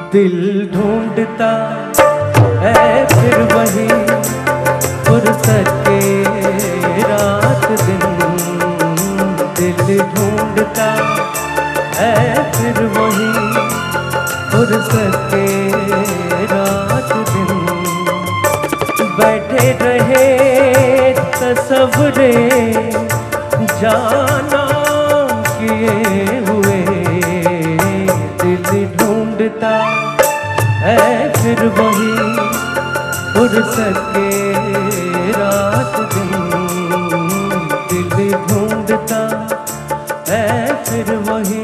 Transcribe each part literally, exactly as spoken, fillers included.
दिल ढूंढता है फिर वही फुर्सत के रात दिन। दिल ढूंढता है फिर वही फुर्सत के रात दिन। बैठे रहे तसव्वुरे जाना किए हुए। दिल ढूंढता है फिर वही फुर्सत के रात दिन। दिल ढूंढता है फिर वही।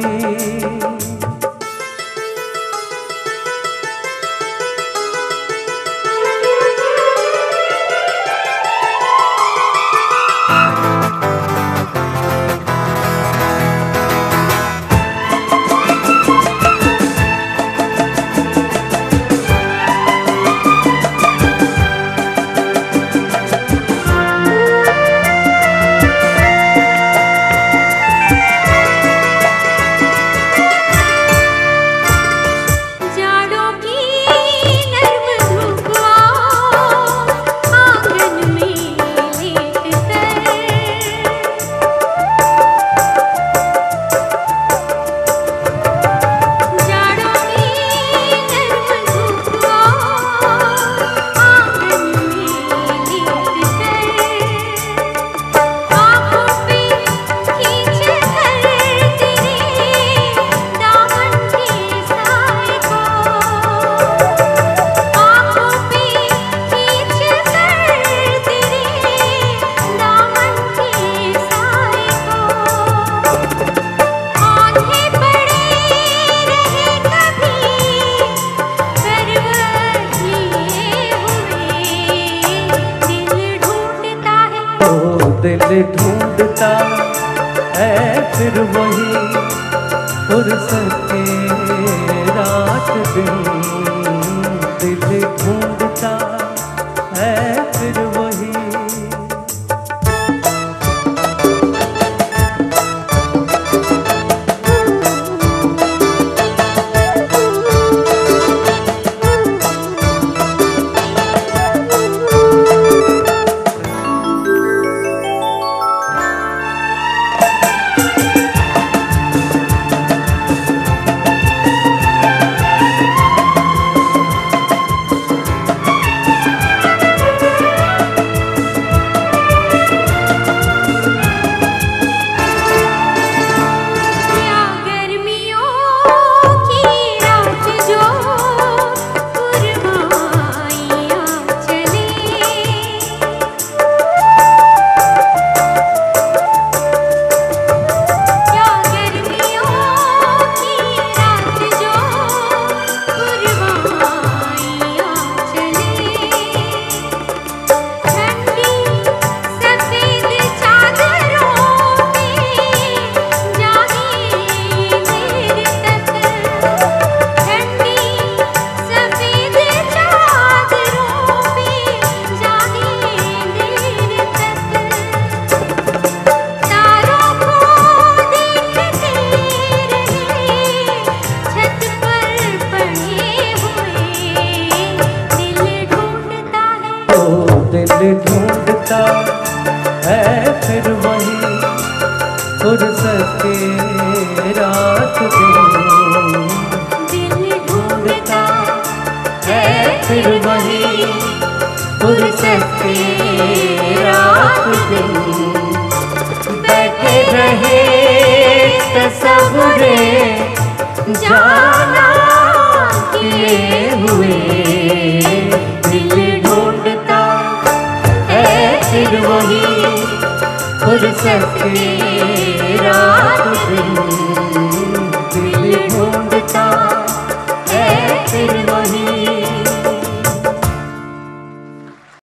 दिल ढूंढता है फिर वही फुर्सत के रात दिन। दिल ढूंढता है फिर वही। दिल ढूंढता है फिर वही फुर्सत के रात दिन। दिल ढूंढता है फिर वही फुर्सत के रात दिन। बैठे रहे तसव्वुरे जाना किए हुए। दिल ढूंढता फिर वही फुर्सत के रात दिन।